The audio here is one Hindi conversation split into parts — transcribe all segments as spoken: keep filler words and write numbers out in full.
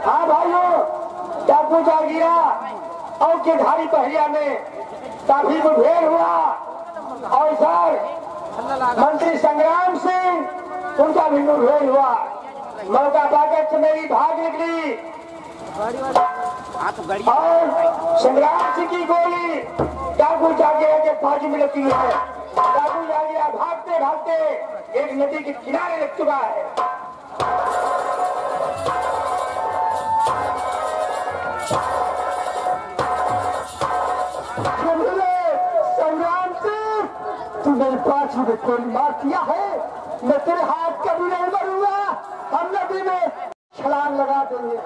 हाँ भाइयों, टापू जागीरा और के धारी पहरिया में काफी मुठभेड़ हुआ और सर मंत्री संग्राम सिंह उनका भी मुठभेड़ हुआ। मौका पाकर चमेली भाग निकली और संग्राम सिंह की गोली टापू जागीरा के बाजू में लगती है। टापू जागीरा भागते भागते एक नदी के किनारे लग चुका है। संग्राम सिंह, तूने पांच मिनट को मार दिया है, मैं तेरे हाथ कभी नहीं मरूंगा। हम नदी में छलांग लगा देंगे।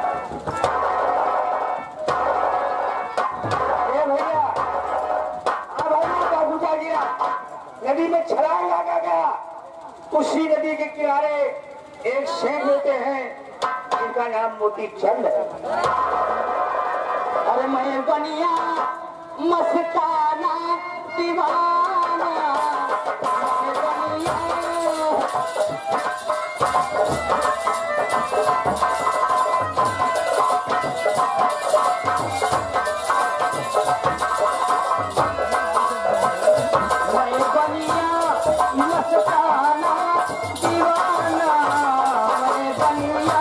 भैया अब टापू जागीरा नदी में छलांग लगा गया। उसी नदी के किनारे एक शेख होते हैं जिनका नाम मोती चंद है। अरे मैं बनिया मस्ताना दीवाना, मैं बनिया मस्ताना दीवाना, मैं बनिया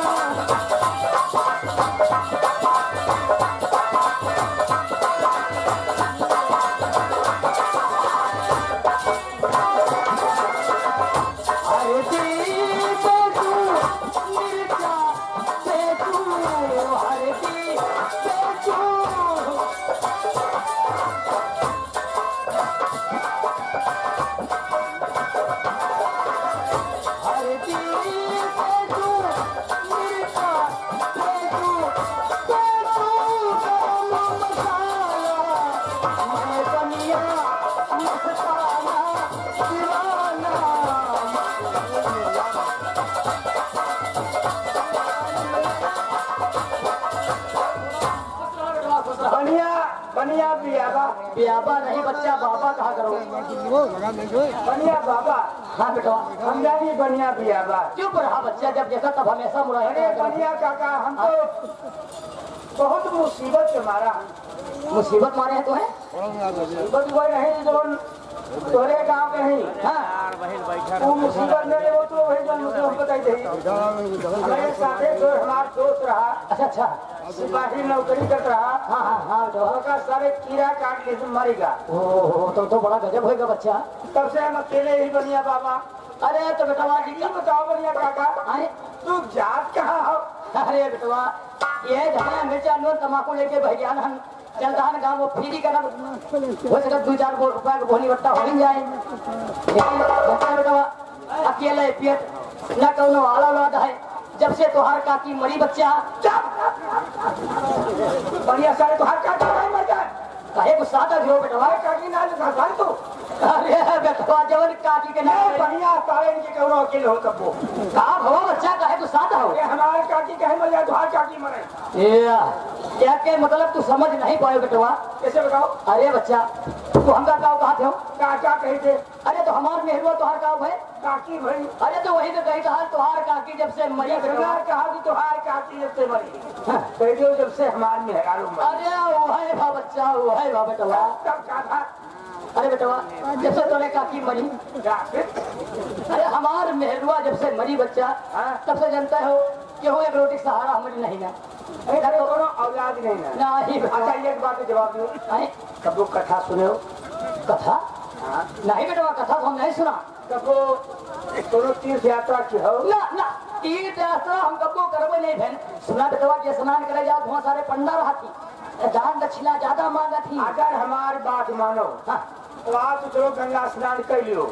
बनिया बियाबा बियाबा नहीं बच्चा बाबा कहा करो। बनिया बाबा। हाँ बेटा हम जानी बनिया बियाबा। चुप रहा बच्चा, जब देखा तब हमेशा मुराद। अरे बनिया काका हम तो बहुत मुसीबत से मारा। मुसीबत मारे हैं तो है मुसीबत वो नहीं जो तोरे गाँव के नहीं। हाँ वो मुसीबत में वो तो वही जो बताई थी हमारे साथे जो हमारा दोस्त रहा। अच्छा अच्छा सिपाही नौकरी कर रहा। हाँ हाँ हाँ तो सारे कीड़ा काट ले मरेगा। ओह तो तो बड़ा गजब होगा बच्चा। तब से हम अकेले ही बनिया बाबा। अरे तो बेटवा जी क्या बताओ बनिया काका। अरे तू जात कहाँ हो? अरे बेटवा ये धनिया मिर्चा नून तम्बाकू लेके भैया चलता है गाँव वो फ्री का हो सके दो चार रुपया का भोनी बट्टा हो जाए। बेटवा अकेले पेट न कौनो आला औलाद है। जब से तुहार काकी मरी बच्चा बढ़िया सारे तुहार काकी मर जाए कहे को सादा जो बेटवा काकी ना लगा तो। अरे बेटवा जवन काकी के नाम बढ़िया सारे इनके कौनो अकेले हो तब वो का हो बच्चा कहे को सादा हो। हमारे काकी कहे मर जाए तुहार काकी मरे। ये क्या के मतलब तू समझ नहीं पाए बेटवा। कैसे बताओ? अरे बच्चा तू हमका गाँव कहाँ थे हो? काका कहे थे। अरे तो हमार मेहरुआ तुहार गाँव है काकी भाई। अरे तो वही तो कही था तुहार काकी जब से मरी कहा कि तुहार काकी जब से मरी कह दो जब से हमार मेहरारू मरी। अरे वो है भा बच्चा वो है भा बेटवा तब कहा था। अरे बेटवा जब से तोरे काकी मरी अरे हमार मेहरुआ जब से मरी बच्चा तब से जानता हो कि वो एक रोटी सहारा हमारी नहीं ना। अरे दोनों औलाद नहीं ना ना ही। अच्छा एक बात का जवाब दो कब लोग कथा सुने हो? कथा नहीं बेटवा कथा तो हम नहीं सुना। कब दोनों तीर्थ यात्रा की हो? ना ना तीर्थ यात्रा हम कबो करबे नहीं बहन। सुना बेटवा के स्नान करे जाओ वहाँ सारे पंडा रहा थी दान दक्षिणा ज्यादा मांगा थी। अगर हमारी बात मानो तो आप चलो गंगा स्नान कर लियो।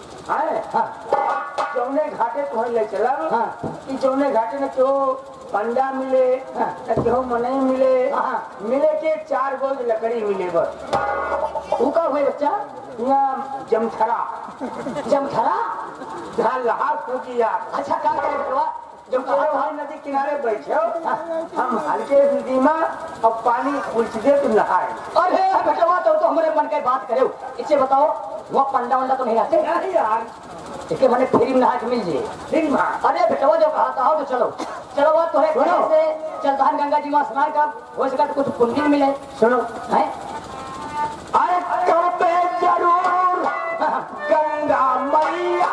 चौने घाटे तुम्हें ले चला कि चौने घाटे में क्यों पंडा मिले क्यों मनई मिले मिले के चार गोल लकड़ी मिले बस। तू का हुए बच्चा? यहाँ जमथरा जमथरा जहाँ लहार फूकी यार। अच्छा क्या करे बेटवा जो कहा नदी किनारे बैठे हम हल्के नदी में अब पानी उलट दे तो नहाए। अरे बेटवा तो तो हमारे मन के बात करे इससे बताओ वहाँ पंडा वंडा तो नहीं रहते नहीं यार इसके मैंने फ्री में नहा के मिल जाए दिन में। अरे बेटवा जो कहा था तो चलो चलो बात तो है से चलता है गंगा जी में स्नान का हो सका तो कुछ पुण्य मिले सुनो है अरे कब जरूर गंगा मैया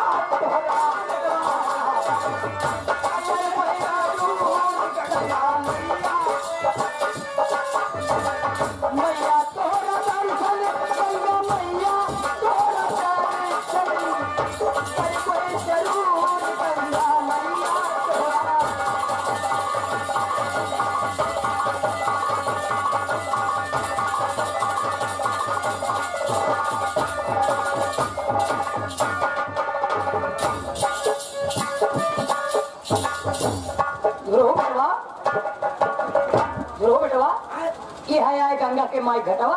गंगा के माई घटवा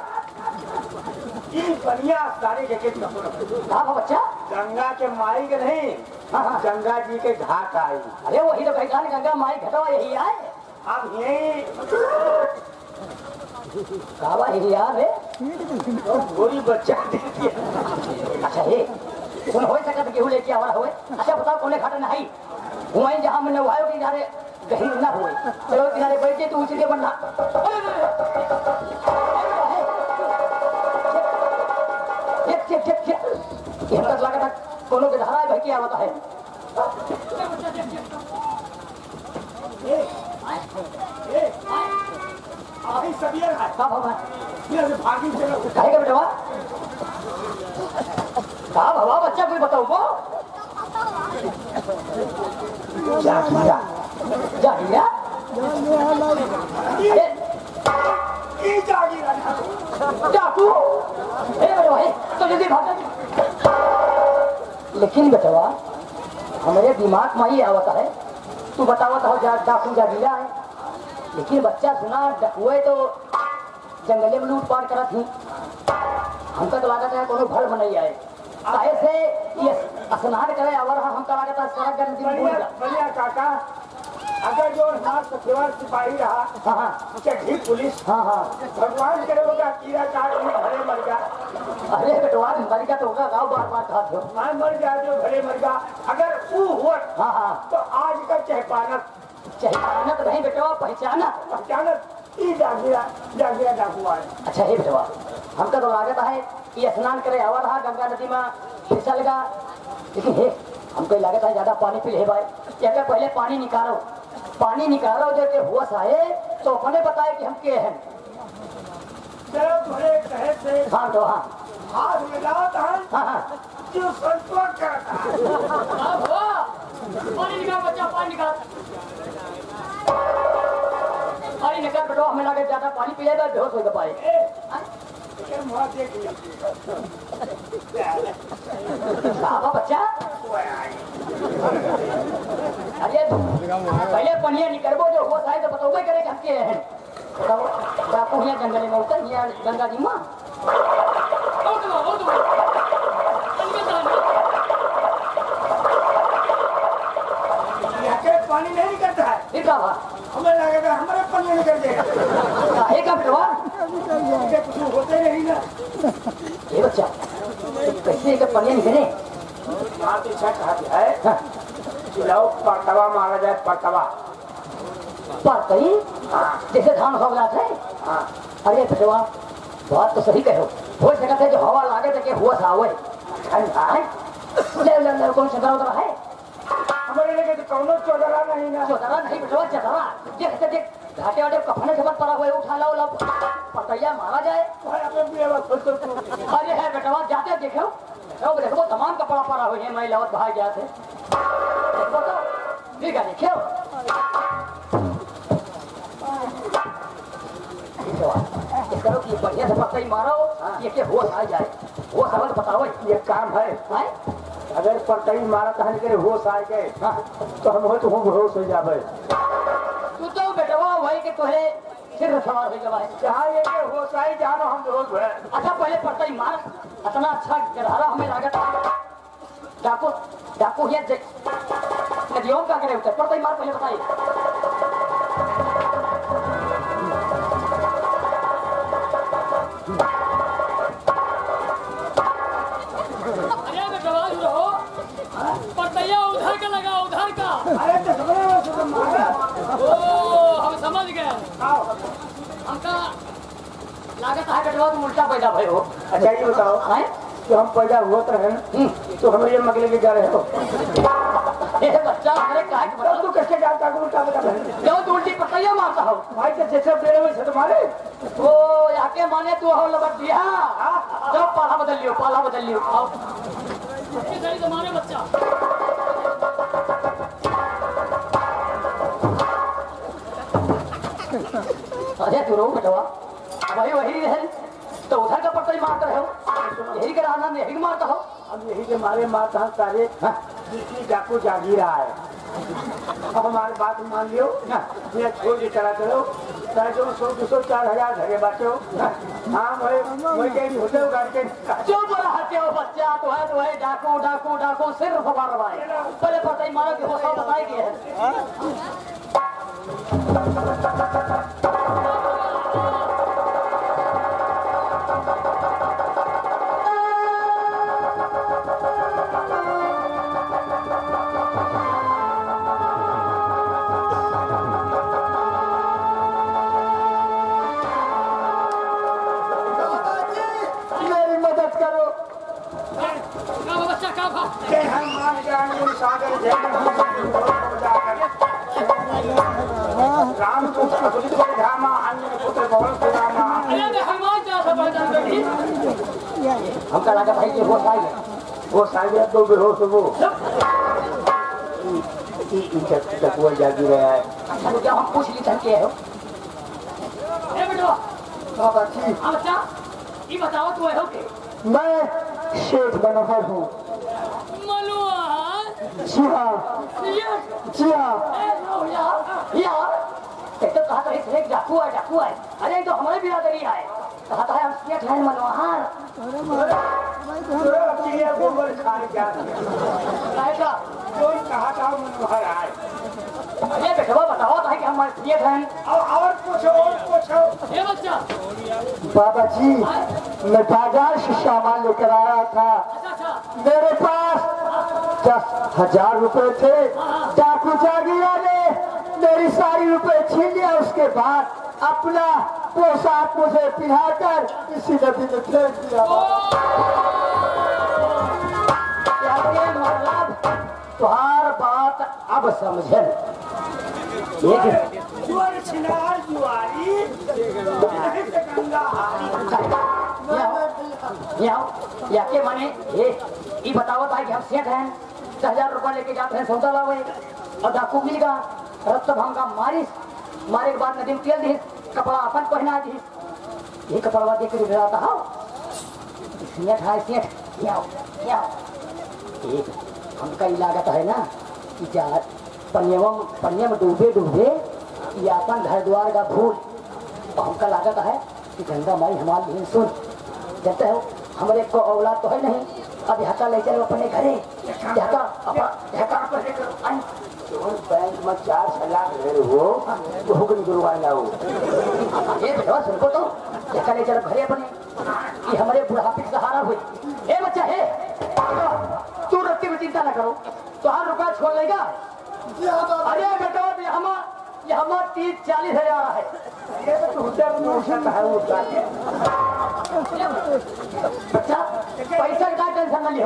ये बढ़िया सारे जगह हाँ बच्चा गंगा के माई के नहीं हाँ, हाँ। गंगा जी के घाट आई। अरे वही तो कहता है गंगा माई घटवा यही आए अब यही कावा यही यार है तो गोरी बच्चा देती है। अच्छा ये सुन हो सका तो गेहूं लेके आवा हुए अच्छा बताओ कौन घाट नहीं वहीं जहाँ मैंने वायो कि किनारे गहीर ना हुए चलो किनारे बैठे तो उसी के बनना चेक चेक चेक ये तक लगा था कोनो के धारा भाई क्या होता है ए ए आई सबियर है का भगवान ये भागी चलो काहे का बेटा का भवा बच्चा कोई बताओ को जा जा जा गया ये ये जागी रहा डाकू ए बेटा है तो जल्दी भाग लेकिन बेटवा हमारे दिमाग में ही आवता है तू बतावत हो जा डाकू जा गया है लेकिन बच्चा सुना डकुए तो जंगले में लूट पाट करत ही हमका तो लागत है कोनो भर बनाई आए काहे से ये स्नान करे अवर हमका लागत है सड़क गन दिन भूल बढ़िया बढ़िया काका अगर जो हाथ सफेवार सिपाही रहा हां हां चढ़ी पुलिस हां हां भगवान करे होगा कीड़ा काट में भरे मर गया। अरे बेटवा मर गया तो होगा गाँव बार बार कहा थो मैं मर गया जो भरे मर गया अगर वो हुआ हाँ हाँ तो आज का चहपानत चाहिए तो नहीं बेटवा पहचाना पहचानत ई जागिया जागिया डाकू आए। अच्छा हे बेटवा हमका तो लागत है कि स्नान करे आवा रहा गंगा नदी में फिसल गा लेकिन हे हमको लागत है ज्यादा पानी पी ले भाई अगर पहले पानी निकालो पानी निकालो जो के होश आए तो अपने बताए कि हम के हैं चलो भरे कहे से हाँ तो हाँ हाथ मिलाओ तो हाँ हाँ जो संतोष करता पानी निकाल बच्चा पानी निकाल पानी निकाल बेटवा हमें लगे ज्यादा पानी पी लेगा बेहोश हो पाए ए मुँह देख लिया बाबा बच्चा अरे पहले पनिया निकलबो जो होश आए तो बताओगे करे कि हम के हैं बताओ डाकू यहाँ जंगल में उतर यहाँ गंगा जी माँ पानी नहीं निकलता है फिर क्या हुआ हमें लगेगा हमारे पानी निकल जाएगा काहे का बेटवा कुछ होते नहीं ना ये बच्चा कैसे का पनिया निकले माँ पीछा कहा है चिल्लाओ पटवा मारा जाए पटवा पड़तई जैसे धान हो गया थे हाँ अरे बेटवा बात तो सही कहो हो सका थे जो हवा लागे थे कि होश आवे ठंडा है ले ले ले कौन सा उधर है हमारे लगे तो कौनो चौधरा नहीं ना चौधरा नहीं बेटवा चौधरा देख देख घाटे वाटे कफने से मत पड़ा हुआ उठा लो लब पटैया मारा जाए भाई अपने भी आवाज खुद खुद अरे है बेटवा जाते देखो देखो देखो तमाम कपड़ा पड़ा हुए हैं महिलावत भाई जाते देखो तो ठीक है देखियो इस करो कि बढ़िया से पत्ता ही मारो ये के होश आ जाए वो सबक बताओ ये काम है हैं अगर पटई मारा तहन के होश आ गए तो हम हो तो हम होश हो जावे तू तो बेटवा वही के तोहे सिर सवार हो गया है जहाँ ये के होश आई जानो हम रोज है। अच्छा पहले पत्ता ही मार इतना अच्छा गधारा हमें लागत डाकू डाकू ये देख नदियों का करे उतर पड़ता ही मार पहले बताइए। अरे बेटवा रहो पड़तैया उधर का लगा उधर का। अरे तो समझ में मारा ओ हम समझ गए। आओ। हमका लागत है बेटवा तुम उल्टा पैदा भय हो। अच्छा ये बताओ हैं? तो हम पैदा हुआ तो है तो हमें ये मगले के जा रहे हो ए बच्चा अरे काहे के तो बता तू कैसे जाता है उल्टा बता रहे जो तू उल्टी पतैया मारता हो। भाई तो जैसे पेड़ में से तुम्हारे ओ याके माने तू हो लबट दिया। जो पाला बदल लियो पाला बदल लियो। आओ ये सही जमाने बच्चा। अरे तू रो बेटवा वही वही है तो उधर का पतई मारता रहे हो यही का आनंद यही का मारता हो। अब यही के मारे माता तारे जिसकी डाकू जागी रहा है। अब हमारी बात मान लियो मैं छोड़ के चला करो चाहे जो सौ दो सौ चार हजार घरे बाटे हो हाँ वही वही कहीं होते हो करके जो बोला हटे हो बच्चा तो है तो है डाकू डाकू डाकू सिर्फ मार रहा है पहले पतई मारो कि हो सब बताए गए हैं। मेरी मदद करो का बच्चा का भा। के हम मान जाने सागर राम को सुलित को धामा अन्य पुत्र भवन सुदामा अरे बे हनुमान चालीसा पढ़ता बेटी। हमका लगा भाई कि होश आई है। वो साइड तो बेहोश हो तकुआ जागी रहा है अच्छा तो क्या हम पूछ ली के हो। ए बेटवा बाबा जी आ बच्चा ये बताओ तू है हो के मैं शेख मनोहर हूँ मलुआ जी हाँ ये जी हाँ ए लो यार यार एक तो कहा था एक डाकू है डाकू है अरे तो हमारे बिरादरी है कहा था हम सेठ हैं मनोहर चिड़िया गोबर खाने जा काहे का जो कहा था मनोहर आए अरे बेटवा बताओ तो है कि हमारे सेठ हैं। और और पूछो और पूछो ए बच्चा बाबा जी मैं बाजार से सामान लेकर आया था अच्छा अच्छा मेरे पास दस हजार रुपए थे डाकू जागीरा ने मेरी सारी रुपए छीन लिया उसके बाद अपना पोशाक मुझे पिहाकर इसी नदी में फेंक दिया याके मतलब तुहार बात अब समझे एक जुआर छिनार जुआरी गंगा यहाँ याके माने ये ये बताओ था कि हम सेठ हैं दस हजार रुपया लेके जाते हैं सौदा लावे और डाकू मिल गया रत तब हमका मारिस मारे के बाद नदी में तेल दी कपड़ा अपन पहना दी ये कपड़ा देख के डराता हो सेठ है सेठ यहाँ यहाँ एक हमका ये लागत है ना कि जा पनिया पनिया में डूबे डूबे ये अपन घर द्वार का भूल और हमका लागत है कि गंगा माई हमारे दिन सुन जानते हो हमारे को औलाद तो है नहीं अब यहाँ का ले चलो अपने घरे यहाँ का अपना यहाँ का अपने आई बैंक में चार सलाह रहे हो तो हुक्म गुरुवार लाओ ये बेटवा सुनको तो यहाँ का ले चलो घरे अपने ये हमारे बुढ़ापे का सहारा हुई ए बच्चा है तू रख के भी चिंता ना करो तो हर रुपया छोड़ लेगा अरे बेटा ये हम ये हमारा तीस चालीस हजार है ये तो उधर मोशन है वो जाके बच्चा पैसा का टेंशन न लियो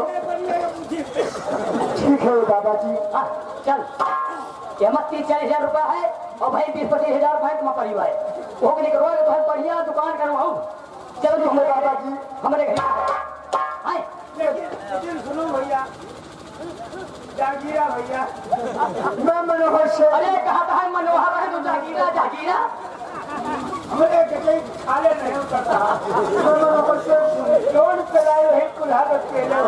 ठीक है बाबा जी हाँ चल ये हमारा तीस चालीस हजार रुपया है और भाई बीस पच्चीस हजार बैंक में पड़ी हुआ है वो भी निकलवा तो है बढ़िया दुकान करवाऊँ चलो जी हमारे बाबा जी हमारे घर आए लेकिन सुनो भैया जागीरा भैया मैं मनोहर से अरे कहा है मनोहर है तो जागीरा जागीरा हमारे कहीं खाले नहीं उतरता मैं मनोहर से लोन पे लाए है कुल्हा रख के ले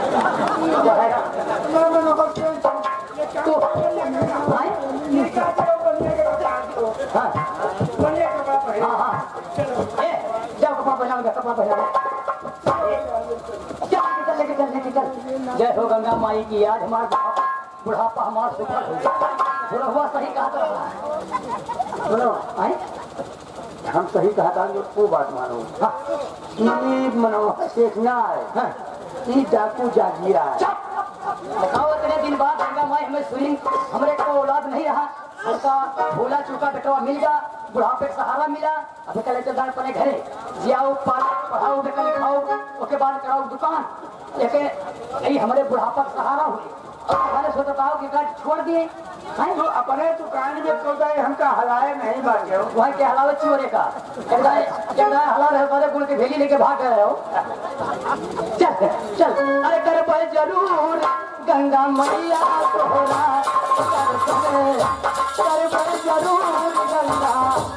मैं मनोहर से तू आए ये क्या करो बनने के बाद दो हाँ बनने के बाद भाई हाँ हाँ ए जाओ कपड़ा पहनाओ कपड़ा पहनाओ चल लेके चल लेके चल लेके चल जय हो गंगा माई की याद हमारे बुढ़ापा हमारा सुखद हो गया। बुढ़वा सही कहा था। सुनो आए हम सही कहा था जो वो बात मानो। हाँ ये मनोहर देखना है हाँ ये डाकू जागीरा है। बताओ इतने दिन बाद गंगा माई हमें सुनी, हमरे को औलाद नहीं रहा, उनका भूला चूका बेटवा मिल गया, बुढ़ापे का सहारा मिला। अभी कल चलदार अपने घरे जियाओ पढ़ाओ बेटा लिखाओ, उसके बाद कराओ दुकान, लेकिन यही हमारे बुढ़ापा का सहारा हुई। और तुम्हारे सोचता हो कि गाड़ी छोड़ दिए तो अपने दुकान में कौदा हमका हलाए नहीं बाटे हो। वहाँ के हलावे चोरे का हला रहे सारे गुड़ के भेली लेके भाग रहे हो। चल चल अरे कर पर जरूर गंगा मैया तोहरा कर कर पर जरूर गंगा।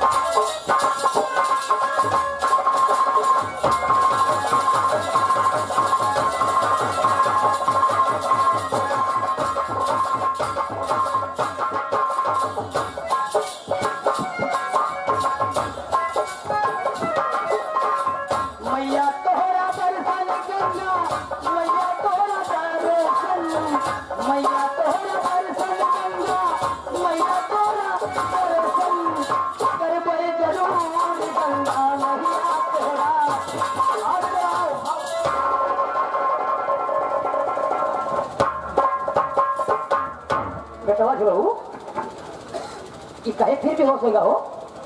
मैया तोहरा दर्शन गंगा, मैया तोहरा दर्शन, मैया तोहरा दर्शन गंगा, मैया तोहरा दर्शन कर बड़े जरूर गंगा मैया तोहरा। बेटवा जो बहू कि कहे फिर भी हो सकेगा हो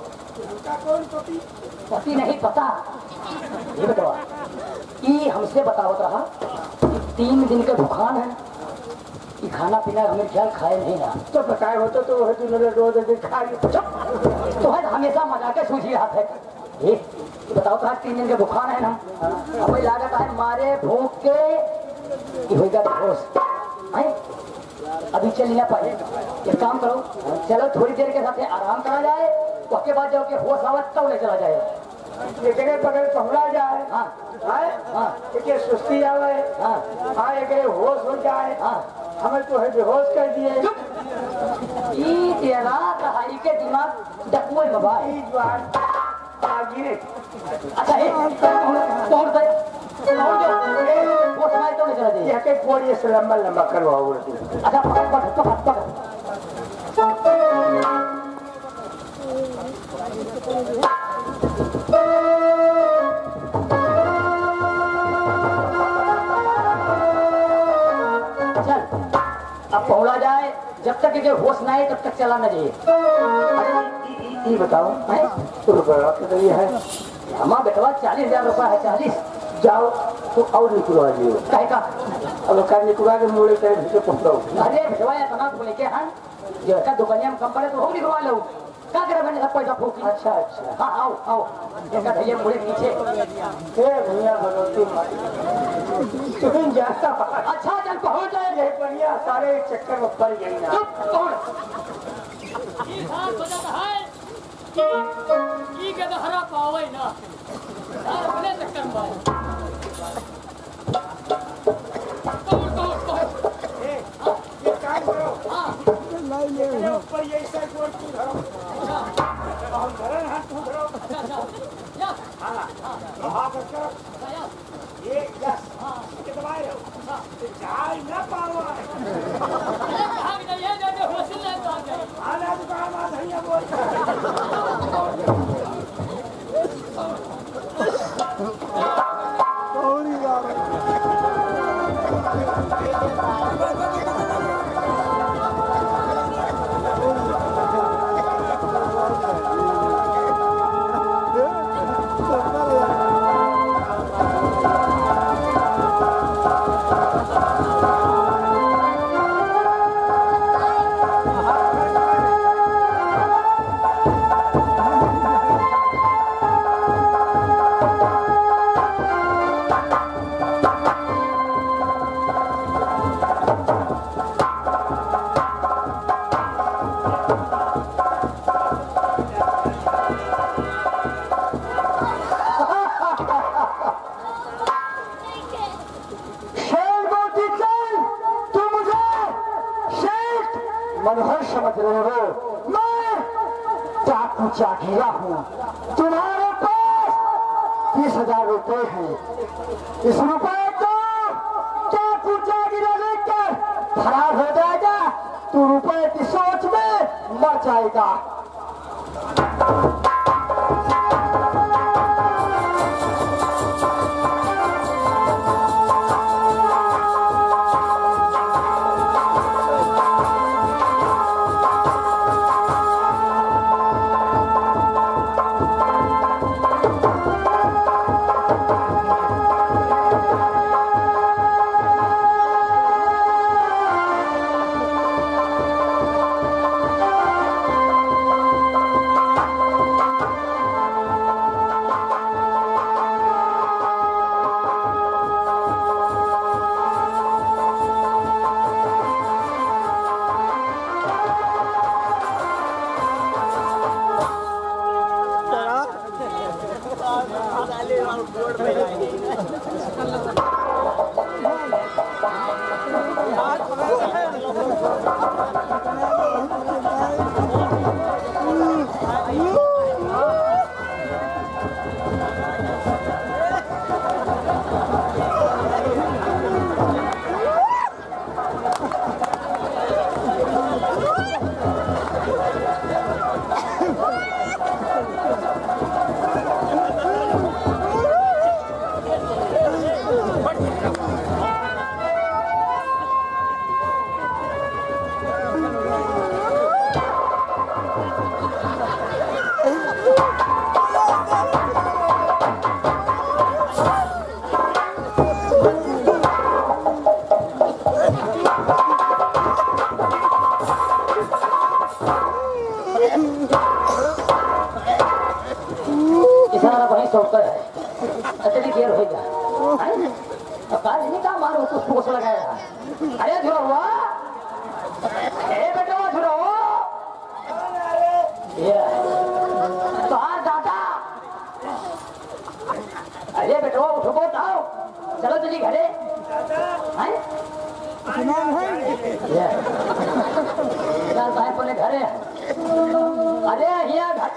पति नहीं पता। ये बताओ कि हमसे बतावत रहा कि तीन दिन के भूखान है कि खाना पीना हमें ख्याल खाए नहीं ना। तो बताए होते तो वह दिन रोज दिखा तो है हमेशा मजाक के सूझी रहा है। ये बताओ तो तीन दिन के भूखान है ना, हमें लागत है मारे भूख के कि होगा बेहोश है। अभी चल ना पाए, एक काम करो चलो थोड़ी देर के साथ आराम करा जाए, उसके बाद जाओ कि होश आवत तो ले चला जाए। एकरे बगल पहुंचा जाए हाँ हाँ हाँ एक सुस्ती आवे हाँ हाँ एकरे होश हो जाए हाँ हमें तो है बेहोश कर दिए। ई तेरा कहानी के दिमाग डकुए बाबा। ई ज्वार गिरे अच्छा है तोड़ दे तोड़ दे वो समय तो नहीं चला दे। यह के कोड़ी से लंबा लंबा करवाओ तू। अच्छा पकड़ पकड़ पकड़ पकड़ चल अब पहुंचा जाए, जब तक ये होश ना आए तब तक चला न जाए। अच्छा ये बताओ हैं? तो रुपया कितनी है? हमारा बेटवा चालीस हजार रुपया है। चालीस जाओ तो और निकलवा लियो। कहे का अब का निकलवा के मोड़े करे भीतर पहुंचाओ। अरे बेटवा इतना बोले के हाँ जो का दुकानिया में कम पड़े तो हम निकलवा लो। क्या करे मैंने सब पैसा फूक। अच्छा अच्छा हाँ आओ आओ देखा भैया मुड़े पीछे। हे भैया भगवती तुम जाता अच्छा चल पहुंच जाए। ये बढ़िया सारे चक्कर में पड़ गई ना। चुप पहुंच। ई साल सोचता है कि ई के तो हरा पावे ना साल अपने चक्कर में आए। तोड़ तोड़ तोड़ ए ये काम करो हाँ ये ऊपर ये ऐसा जोड़ तू धरो हम धरन हाथ तू धरो। अच्छा अच्छा यस हां हाथ रखो यस ये यस के दबाए रहो जाए ना पावा। अरे कहाँ की ये जो जो होशिल है तो आ गए। आना दुकान में धनिया बोल मनोहर समझ रहे हो मैं चाकू चाकीरा हूँ। तुम्हारे पास तीस हजार रुपए हैं, इस रुपए को चाकू चाकीरा लेकर फरार हो जाएगा तू रुपए की सोच में मर जाएगा। अरे धुरा हुआ बेटा धुरा तो दादा अरे बेटा उठो बहुत आओ चलो चली घरे बोले घरे अरे हिया घर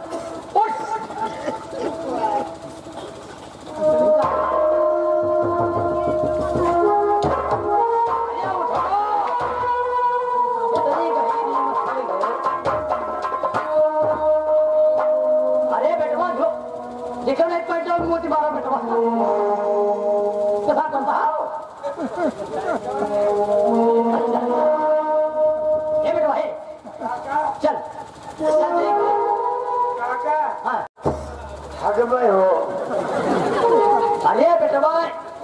मोती मारो बेटा कथा करता ये बेटा भाई चल आगे भाई हो अरे बेटा भाई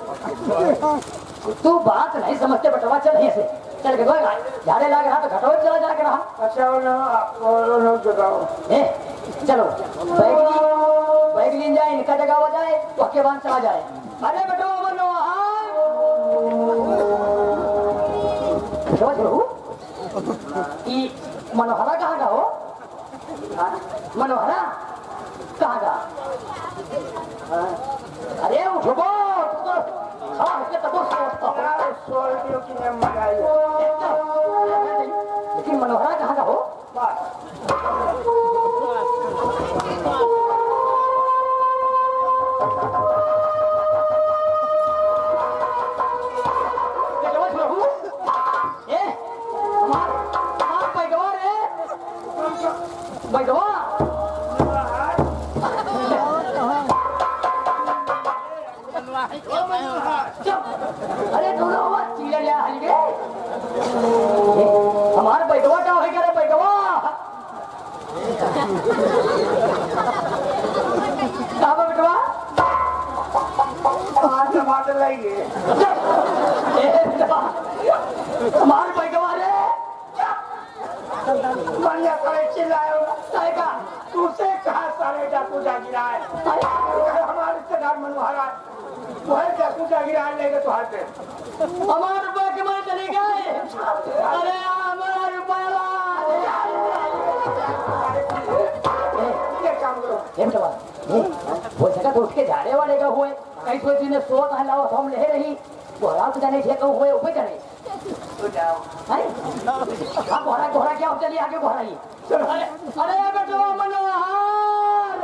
तू बात नहीं समझते बेटा चल यहीं से चल के झाड़े लागे रहा तो घटो चला जाके रहा। अच्छा वो लोग जगाओ ए चलो बैगली बैगली जाए इनका जगह हो जाए तो के बाद चला जाए। अरे बेटो मनो ई मनोहरा कहाँ का हो मनोहरा कहाँ का अरे उठो लेकिन मनोहरा कहाँ का हो अरे दोनों चीला लिया हलगे हमारा बैठवा क्या है क्या बैठवा कहाँ पर बैठवा टमाटर लाइए हमारे बैठवा रे बढ़िया करे चिल्लाए का तुझसे कहा सारे डाकू जागिरा है हमारे रिश्तेदार मनोहरा तुम्हारे डाकू जागिरा लेके तो हाथ हमारे रुपये के मारे चले गए। अरे हमारा रुपया काम करो वो जगह तो उसके झाड़े वाले का हुए कहीं सोच ने सो कहा लाओ हम ले रही घोड़ा तो जाने थे हुए ऊपर जाने तो जाओ हाँ घोड़ा घोड़ा क्या हो चलिए आगे घोड़ा ही अरे अरे बेटो मनोहर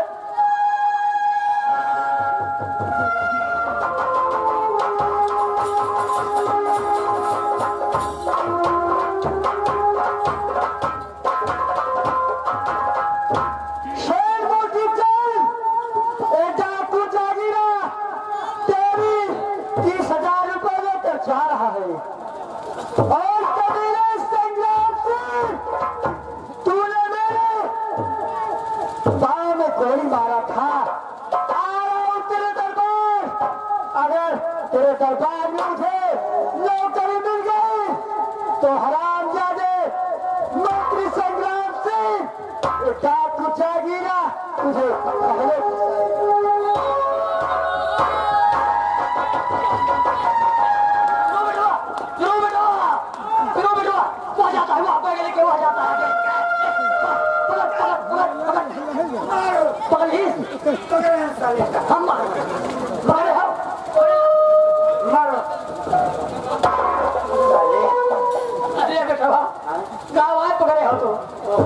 डाकू जागीरा तुझे पहले जाता है, वहां पर लेके वहां जाता है। पकड़ पकड़ पकड़ पकड़ पकड़ ही पकड़े साले का हम मारो मारे हम मारो साले। अरे बेटा गाँव आए पकड़े हो तो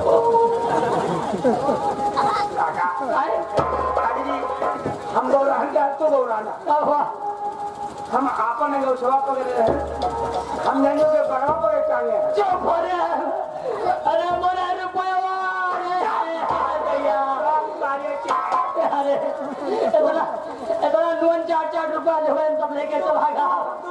काका काजी जी हम बोल रहे हैं तो बोल रहा हम आपन गौसवा पकड़े रहे हम नहीं के बड़ा पकड़े चाहे चुप हो रे अरे मोरा रुपया अरे इतना इतना लोन चार चार रुपया जो है सब लेके चला गया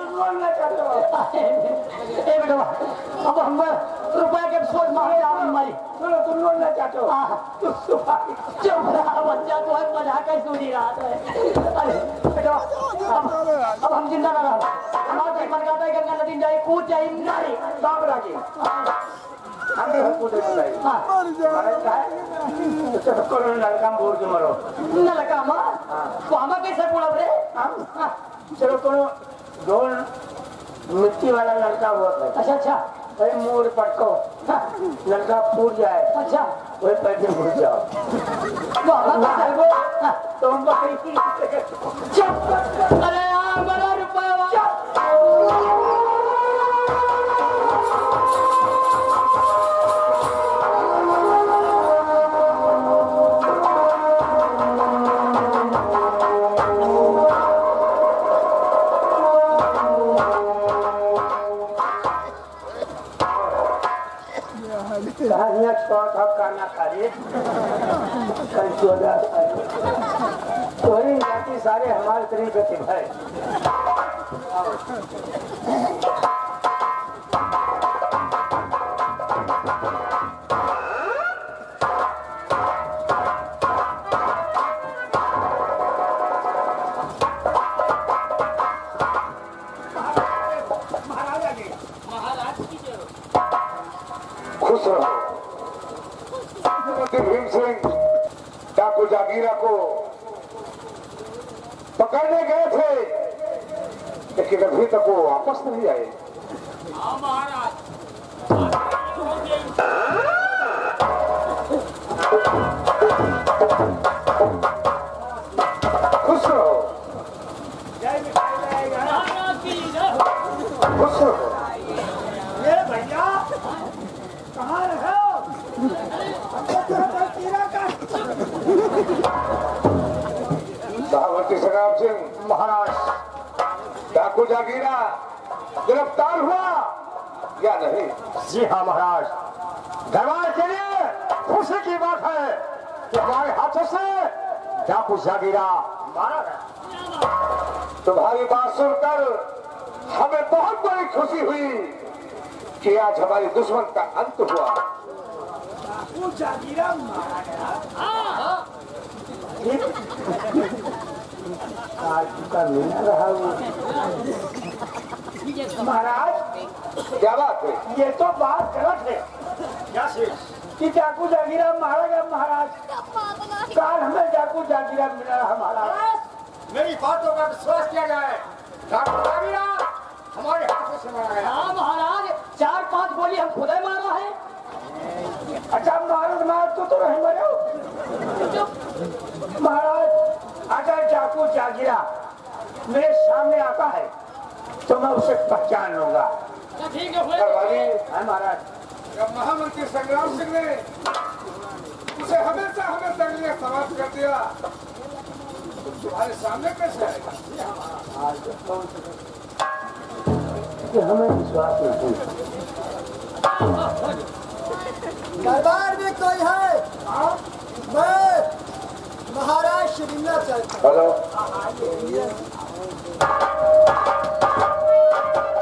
ए बेटा अब हम रुपया के सोच मारे आप हमारी सुनो तुम लोग ना चाहते हो चुप रहा बच्चा तो है मजाक ही सुनी रहा है। अरे बेटा अब अब हम जिंदा ना रहा हमारा तो मन करता है गंगा नदी जाए कूद जाए नारी बाप राजी हम भी हम कूदे चलाए मारे का है तो करो लड़का बोल के मरो न लगा मां तो हम कैसे पूरा रे चलो कोनो ढोल मिट्टी वाला लड़का हुआ था अच्छा अच्छा अरे मोर पटको लड़का फूट जाए अच्छा वही पैसे भूल जाओ तुम अरे यार बड़ा रुपया कहानियाँ शॉर्ट हक करना खाली कल चौदह तो ही जाति सारे हमारे तरीके से भाई खुश रहो। भीम सिंह डाकू जागीरा को पकड़ने गए थे लेकिन अभी तक वो वापस नहीं आए। हाँ महाराज खुश रहो महाराज की जय। खुश रहो। ये भैया कहाँ रहे हो सावंती संग्राम सिंह महाराज डाकू जागीरा गिरफ्तार हुआ या नहीं? जी हाँ महाराज दरबार के लिए खुशी की बात है कि हमारे हाथों से डाकू जागीरा मारा गया। तुम्हारी बात सुनकर हमें बहुत बड़ी खुशी हुई कि आज हमारे दुश्मन का अंत हुआ। डाकू जागीरा मारा गया। हाँ आज का मिला रहा वो महाराज क्या बात है? ये तो बात गलत है क्या कि डाकू जागीरा मारा गया महाराज काल हमें डाकू जागीरा मिला रहा महाराज। मेरी बातों का विश्वास किया जाए। डाकू जागीरा हमारे हाथों से मारा गया। हाँ महाराज चार पांच गोली हम खुद ही मारा है। अच्छा महाराज महाराज तो तो नहीं मरे महाराज अगर डाकू जागीरा मेरे सामने आता है तो मैं उसे पहचान लूंगा। तो ठीक है हुए दरबारी है महाराज जब महामंत्री संग्राम सिंह ने उसे हमेशा हमें तंगलियां समाप्त कर दिया तो तुम्हारे सामने कैसे आएगा? आज कि हमें विश्वास नहीं। दरबार में कोई है? मैं महाराज श्रीना चाहता हेलो हूँ।